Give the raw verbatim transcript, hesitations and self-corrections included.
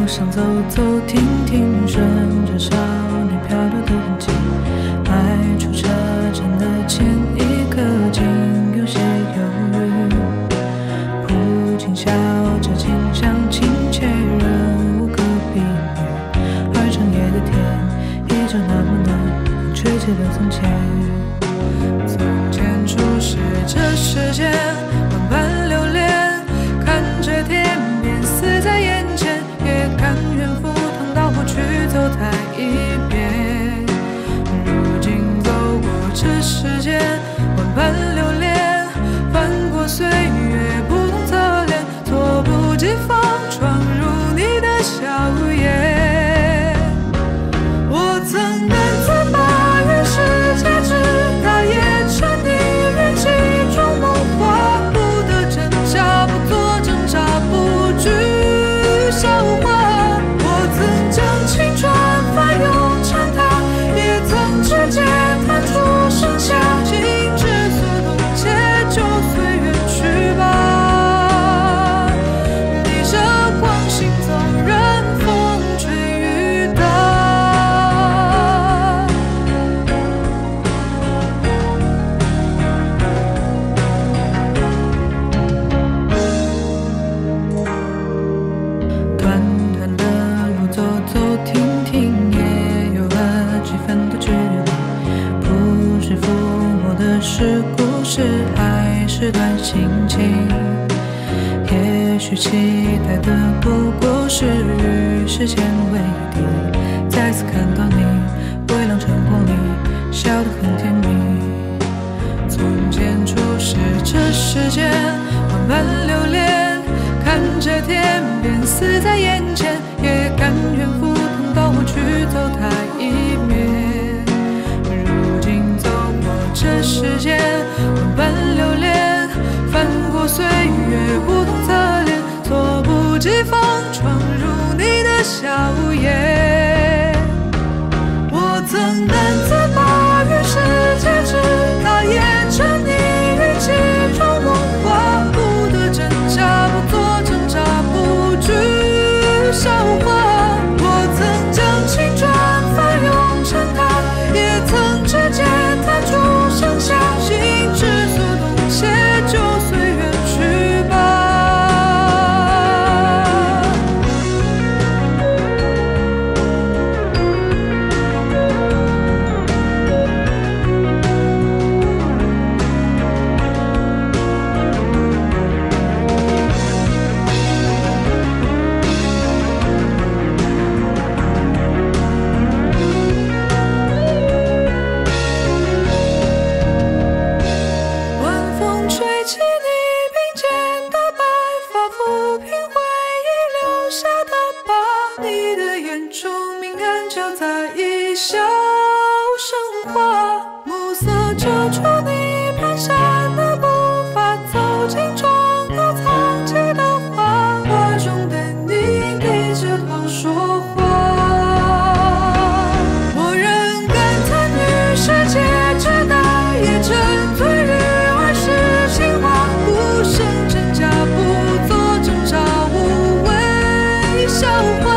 想走走停停，顺着少年漂流的痕迹，迈出车站的前一刻，竟有些犹豫。普京笑着，清香亲切，人无可避免。而长夜的天，依旧那么暖，风吹起了从前。从前初识这世间，万般流连，看着天边死在眼前，也甘愿赴汤蹈火去走它一遍。如今走过这世间，万般流连，翻过岁月不同侧脸，猝不及防闯入你的笑颜。我曾难自拔于世界之大，也沉溺于其中梦话，不得真假，不做挣扎，不惧笑话。我曾将青春翻涌成她，也曾直接弹出盛夏，心之所动，且就随缘去吧。逆着光行走，任风吹雨打。短短的路，走走停停，也有了几分的距离。不是抚摸的是故事，还是段心情？也许期待的不过是与时间为敌。再次看到你，微亮晨光里，笑得很甜蜜。从前初识这世间，万般流连，看着天边死在眼前，也甘愿赴汤蹈火去走它一遍。如今走过这世间，万般流连，翻过岁月不同侧脸，猝不及防闯入你的笑颜。我曾难自拔于世界之大，也沉溺于其中梦话，不得真假，不做挣扎，不惧笑话。我曾将青春翻涌成她，也曾直接弹出盛夏，心之所动，且就随缘去吧。晚风吹起你鬓间的白发，抚平回忆留下的疤。你的眼中明暗交杂，一笑生花。暮色遮住你蹒跚的步伐，走进窗口藏起的花，画中的你低着头说话。我仍感叹于世界之大，也沉醉于儿时情话，不生真假，不做挣扎，无谓笑话。